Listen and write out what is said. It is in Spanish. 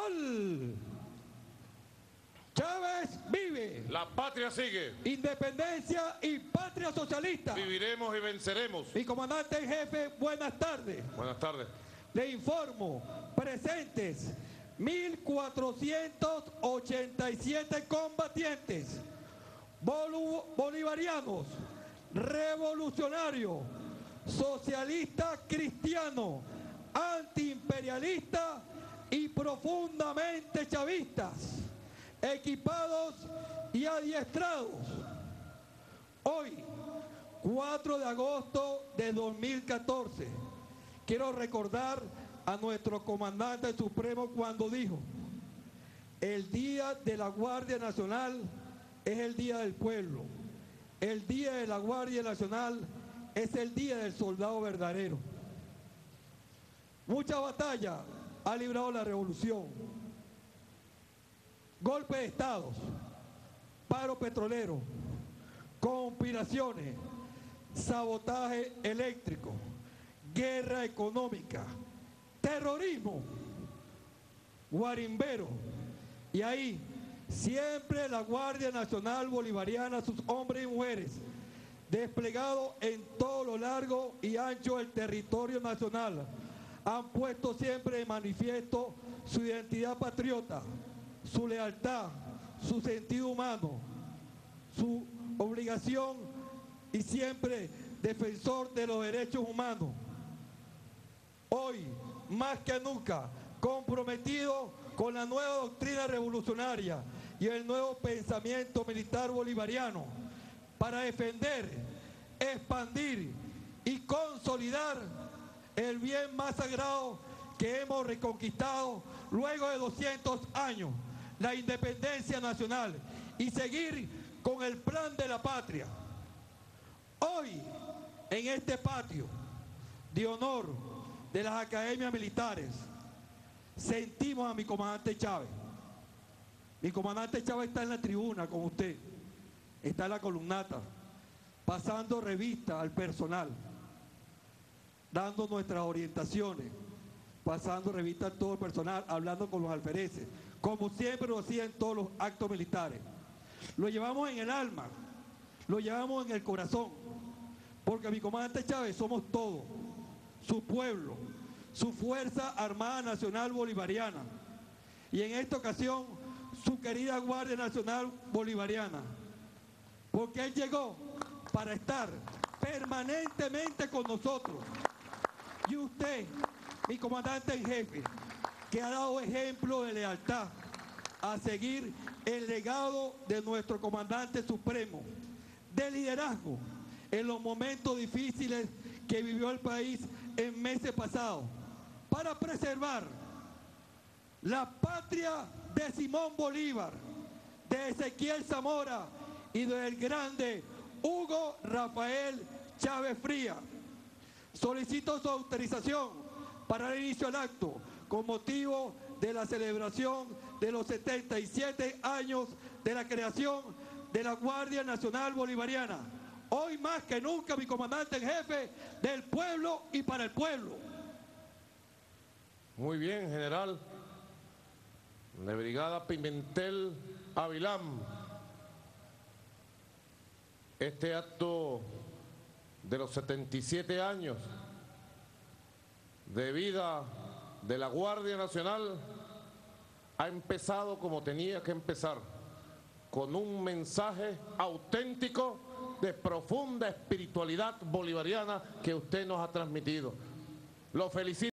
¡Gol! Chávez vive. La patria sigue. Independencia y patria socialista. Viviremos y venceremos. Mi comandante en jefe, buenas tardes. Buenas tardes. Le informo, presentes 1.487 combatientes, bolivarianos, revolucionarios, socialistas cristianos, antiimperialistas y profundamente chavistas, equipados y adiestrados. Hoy, 4 de agosto de 2014, quiero recordar a nuestro comandante supremo cuando dijo: el día de la Guardia Nacional es el día del pueblo, el día de la Guardia Nacional es el día del soldado verdadero. Mucha batalla ha librado la revolución: golpe de estados, paro petrolero, conspiraciones, sabotaje eléctrico, guerra económica, terrorismo, guarimbero. Y ahí siempre la Guardia Nacional Bolivariana, sus hombres y mujeres, desplegados en todo lo largo y ancho del territorio nacional, han puesto siempre de manifiesto su identidad patriota, su lealtad, su sentido humano, su obligación y siempre defensor de los derechos humanos. Hoy, más que nunca, comprometido con la nueva doctrina revolucionaria y el nuevo pensamiento militar bolivariano para defender, expandir y consolidar el bien más sagrado que hemos reconquistado luego de 200 años, la independencia nacional, y seguir con el plan de la patria. Hoy, en este patio de honor de las academias militares, sentimos a mi comandante Chávez. Mi comandante Chávez está en la tribuna con usted, está en la columnata, pasando revista al personal, dando nuestras orientaciones, pasando revista a todo el personal, hablando con los alfereces, como siempre lo hacía en todos los actos militares. Lo llevamos en el alma, lo llevamos en el corazón, porque mi comandante Chávez somos todos, su pueblo, su Fuerza Armada Nacional Bolivariana, y en esta ocasión su querida Guardia Nacional Bolivariana, porque él llegó para estar permanentemente con nosotros. Y usted, mi comandante en jefe, que ha dado ejemplo de lealtad a seguir el legado de nuestro comandante supremo, de liderazgo en los momentos difíciles que vivió el país en meses pasados, para preservar la patria de Simón Bolívar, de Ezequiel Zamora y del grande Hugo Rafael Chávez Frías. Solicito su autorización para el inicio del acto con motivo de la celebración de los 77 años de la creación de la Guardia Nacional Bolivariana. Hoy más que nunca, mi comandante en jefe, del pueblo y para el pueblo. Muy bien, general. De Brigada Pimentel Avilán. Este acto de los 77 años de vida de la Guardia Nacional ha empezado como tenía que empezar, con un mensaje auténtico de profunda espiritualidad bolivariana que usted nos ha transmitido. Lo felicito.